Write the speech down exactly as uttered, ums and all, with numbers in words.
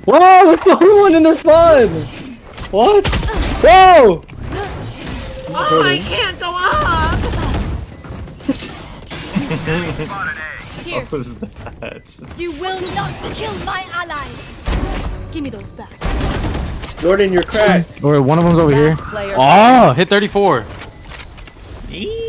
Wow, that's the only one in their spawn. What? Whoa! Oh, I can't go up. Here. What was that? You will not kill my ally. Give me those back. Jordan, you're cracked. Or one of them's over here. Oh, hit thirty-four. Eee.